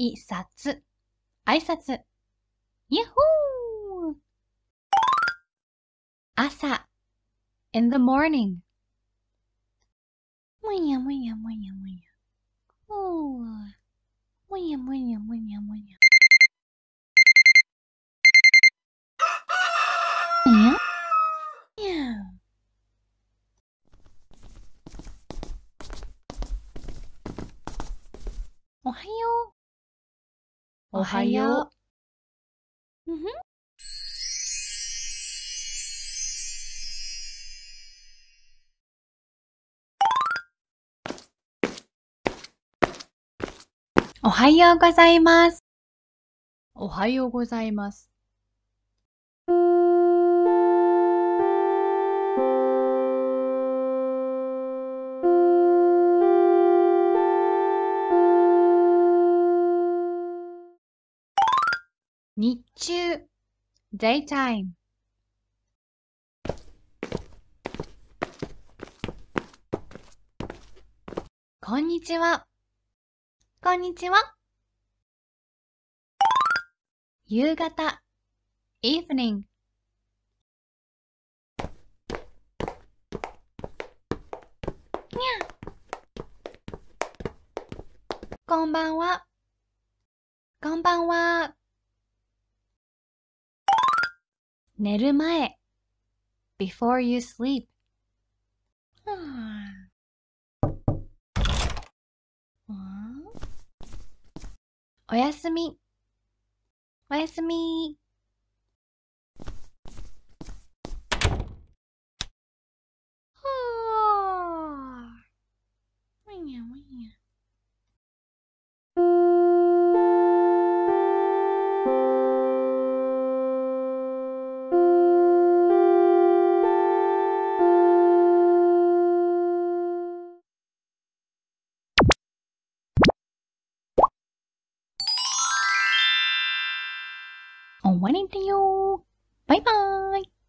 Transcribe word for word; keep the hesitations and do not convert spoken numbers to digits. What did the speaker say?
いさつ、あいさつ。やっほー。朝、in the morning。むにゃむにゃむにゃむにゃ。おー。むにゃむにゃむにゃむにゃ。むにゃにゃ。おはよう。 おはよう。うんふん。おはようございます。 おはようございます。 日中、daytime。こんにちは。こんにちは。夕方、evening。にゃ。こんばんは。こんばんは。寝る前、before you sleep。はあ、おやすみ。おやすみ。はあ。むにゃむにゃ。終わりだよ。バイバーイ。